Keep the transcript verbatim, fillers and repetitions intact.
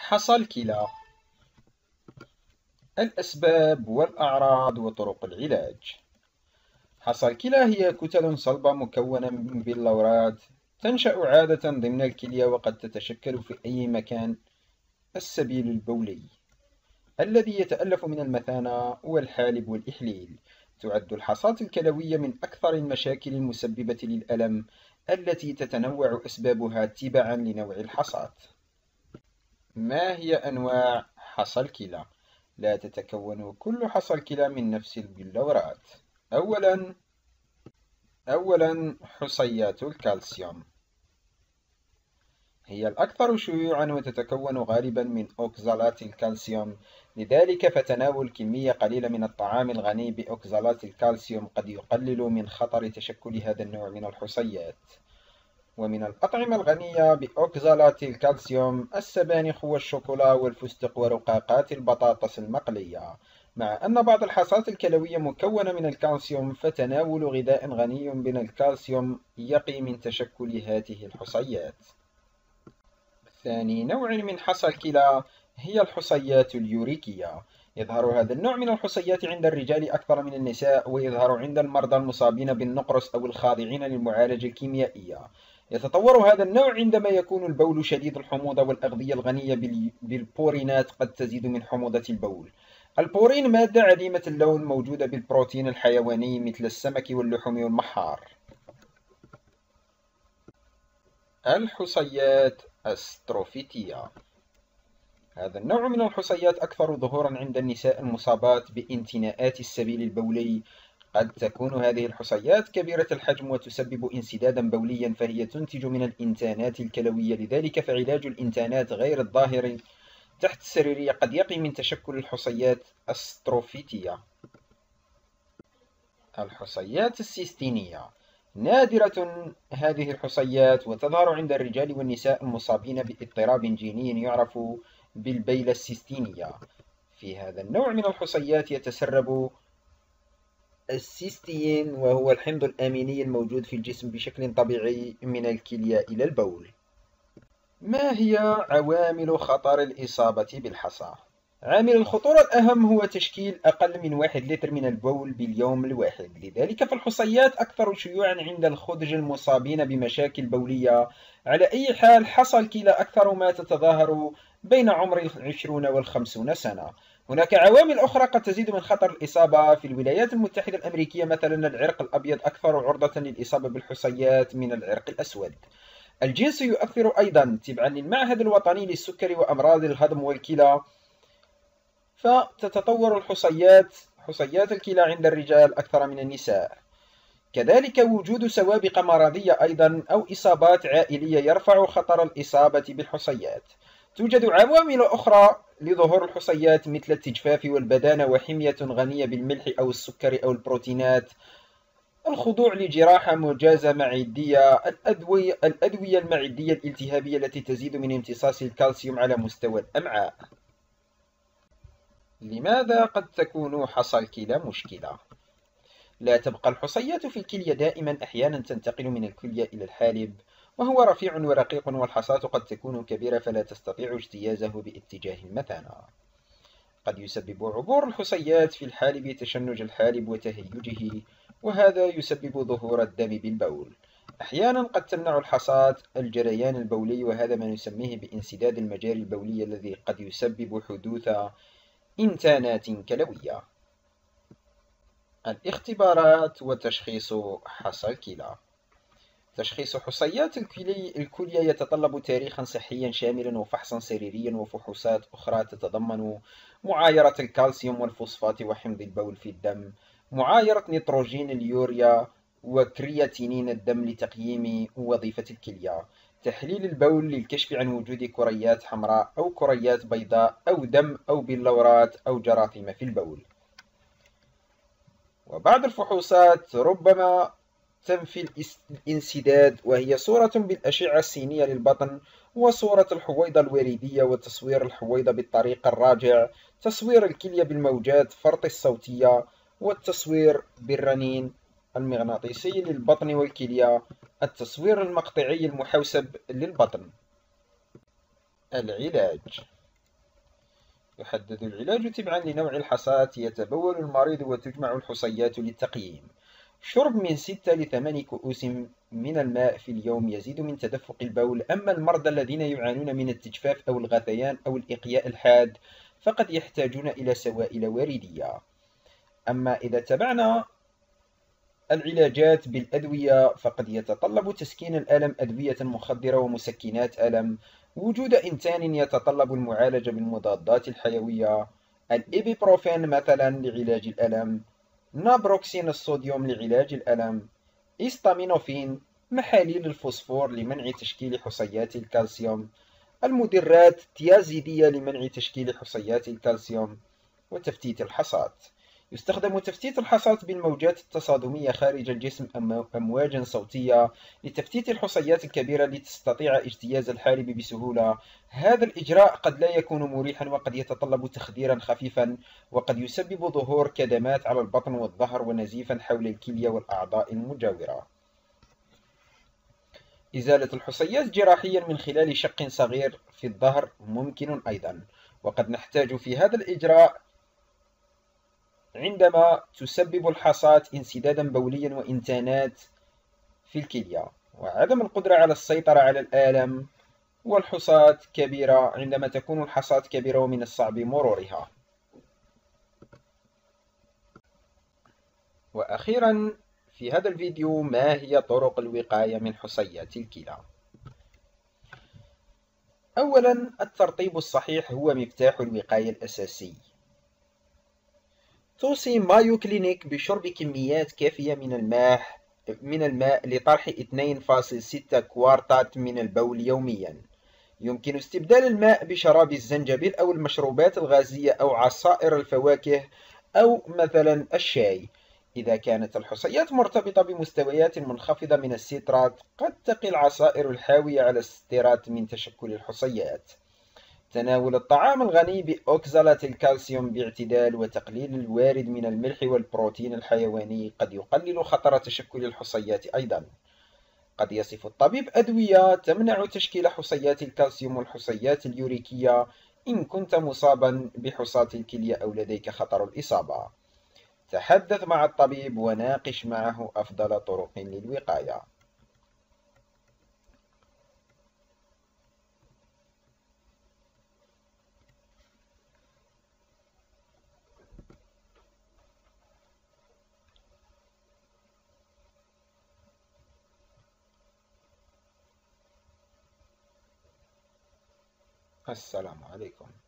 حصى الكلى. الأسباب والأعراض وطرق العلاج. حصى الكلى هي كتل صلبة مكونة من بلورات تنشأ عادة ضمن الكلية، وقد تتشكل في أي مكان السبيل البولي الذي يتألف من المثانة والحالب والإحليل. تعد الحصاة الكلوية من أكثر المشاكل المسببة للألم التي تتنوع أسبابها تبعا لنوع الحصاة. ما هي أنواع حصى الكلى؟ لا تتكون كل حصى الكلى من نفس البلورات. أولا أولا حصيات الكالسيوم هي الأكثر شيوعا، وتتكون غالبا من أوكزالات الكالسيوم. لذلك فتناول كمية قليلة من الطعام الغني بأوكزالات الكالسيوم قد يقلل من خطر تشكل هذا النوع من الحصيات. ومن الأطعمة الغنية بأوكزالات الكالسيوم السبانخ والشوكولا والفستق ورقاقات البطاطس المقلية. مع أن بعض الحصاة الكلوية مكونة من الكالسيوم، فتناول غذاء غني من الكالسيوم يقي من تشكل هذه الحصيات. ثاني نوع من حصى الكلى هي الحصيات اليوريكية. يظهر هذا النوع من الحصيات عند الرجال أكثر من النساء، ويظهر عند المرضى المصابين بالنقرس أو الخاضعين للمعالجة الكيميائية. يتطور هذا النوع عندما يكون البول شديد الحموضة، والأغذية الغنية بالبورينات قد تزيد من حموضة البول. البورين مادة عديمة اللون موجودة بالبروتين الحيواني مثل السمك واللحوم والمحار. الحصيات الستروفيتية. هذا النوع من الحصيات أكثر ظهورا عند النساء المصابات بانتناءات السبيل البولي. قد تكون هذه الحصيات كبيرة الحجم وتسبب انسدادا بوليا، فهي تنتج من الإنتانات الكلوية. لذلك فعلاج الإنتانات غير الظاهرة تحت السريرية قد يقي من تشكل الحصيات الستروفيتية. الحصيات السيستينية نادرة هذه الحصيات، وتظهر عند الرجال والنساء المصابين باضطراب جيني يعرف بالبيلة السيستينية. في هذا النوع من الحصيات يتسرب السيستين، وهو الحمض الأميني الموجود في الجسم بشكل طبيعي من الكلية إلى البول. ما هي عوامل خطر الإصابة بالحصى؟ عامل الخطورة الأهم هو تشكيل أقل من واحد لتر من البول باليوم الواحد. لذلك فالحصيات أكثر شيوعا عند الخدج المصابين بمشاكل بولية. على أي حال، حصى الكلى أكثر ما تتظاهر بين عمر العشرون والخمسون سنة. هناك عوامل أخرى قد تزيد من خطر الإصابة. في الولايات المتحدة الأمريكية مثلا، العرق الأبيض أكثر عرضة للإصابة بالحصيات من العرق الأسود. الجنس يؤثر أيضا. تبعا للمعهد الوطني للسكري وأمراض الهضم والكلى، فتتطور الحصيات حصيات الكلى عند الرجال أكثر من النساء. كذلك وجود سوابق مرضية أيضا أو إصابات عائلية يرفع خطر الإصابة بالحصيات. توجد عوامل أخرى لظهور الحصيات مثل التجفاف والبدانة وحمية غنية بالملح أو السكر أو البروتينات، الخضوع لجراحة مجازة معدية، الأدوية, الأدوية المعدية الالتهابية التي تزيد من امتصاص الكالسيوم على مستوى الأمعاء. لماذا قد تكون حصى الكلى مشكلة؟ لا تبقى الحصيات في الكلية دائما، أحيانا تنتقل من الكلية إلى الحالب، وهو رفيع ورقيق، والحصاة قد تكون كبيرة فلا تستطيع اجتيازه باتجاه المثانة. قد يسبب عبور الحصيات في الحالب تشنج الحالب وتهيجه، وهذا يسبب ظهور الدم بالبول. أحيانا قد تمنع الحصاة الجريان البولي، وهذا ما نسميه بانسداد المجاري البولية الذي قد يسبب حدوث إنتانات كلوية. الاختبارات وتشخيص حصى الكلى. تشخيص حصيات الكلية يتطلب تاريخا صحيا شاملا وفحصا سريريا وفحوصات أخرى تتضمن معايرة الكالسيوم والفوسفات وحمض البول في الدم، معايرة نيتروجين اليوريا وكرياتينين الدم لتقييم وظيفة الكلية، تحليل البول للكشف عن وجود كريات حمراء أو كريات بيضاء أو دم أو بلورات أو جراثيم في البول. وبعض الفحوصات ربما تنفي الانسداد، وهي صورة بالأشعة السينية للبطن، وصورة الحويضة الوريدية، وتصوير الحويضة بالطريق الراجع، تصوير الكلية بالموجات فرط الصوتية، والتصوير بالرنين المغناطيسي للبطن والكلية، التصوير المقطعي المحوسب للبطن. العلاج. يحدد العلاج تبعا لنوع الحصاة. يتبول المريض وتجمع الحصيات للتقييم. شرب من ستة لثمان كؤوس من الماء في اليوم يزيد من تدفق البول. أما المرضى الذين يعانون من التجفاف أو الغثيان أو الإقياء الحاد فقد يحتاجون إلى سوائل وردية. أما إذا تبعنا العلاجات بالأدوية فقد يتطلب تسكين الألم أدوية مخدرة ومسكنات ألم. وجود إنسان يتطلب المعالجة بالمضادات الحيوية. الإيبيبروفين مثلا لعلاج الألم. نابروكسين الصوديوم لعلاج الألم. إستامينوفين. محاليل الفوسفور لمنع تشكيل حصيات الكالسيوم. المدرات تيازيدية لمنع تشكيل حصيات الكالسيوم. وتفتيت الحصاة. يستخدم تفتيت الحصاة بالموجات التصادمية خارج الجسم أمواجا صوتية لتفتيت الحصيات الكبيرة لتستطيع اجتياز الحالب بسهولة. هذا الإجراء قد لا يكون مريحا وقد يتطلب تخديرا خفيفا وقد يسبب ظهور كدمات على البطن والظهر ونزيفا حول الكلية والأعضاء المجاورة. إزالة الحصيات جراحيا من خلال شق صغير في الظهر ممكن أيضا، وقد نحتاج في هذا الإجراء عندما تسبب الحصاة انسدادا بوليا وإنتانات في الكلية وعدم القدرة على السيطرة على الآلام. والحصاة كبيرة عندما تكون الحصاة كبيرة ومن الصعب مرورها. وأخيرا في هذا الفيديو ما هي طرق الوقاية من حصيات الكلى؟ أولا الترطيب الصحيح هو مفتاح الوقاية الأساسي. توصي مايو كلينيك بشرب كميات كافية من الماء من الماء لطرح اثنين فاصلة ستة كوارتات من البول يوميا. يمكن استبدال الماء بشراب الزنجبيل أو المشروبات الغازية أو عصائر الفواكه أو مثلا الشاي. إذا كانت الحصيات مرتبطة بمستويات منخفضة من السترات قد تقي العصائر الحاوية على السترات من تشكل الحصيات. تناول الطعام الغني بأوكزالات الكالسيوم باعتدال وتقليل الوارد من الملح والبروتين الحيواني قد يقلل خطر تشكل الحصيات أيضا. قد يصف الطبيب أدوية تمنع تشكيل حصيات الكالسيوم والحصيات اليوريكية إن كنت مصابا بحصاة الكلية أو لديك خطر الإصابة. تحدث مع الطبيب وناقش معه أفضل طرق للوقاية. السلام عليكم.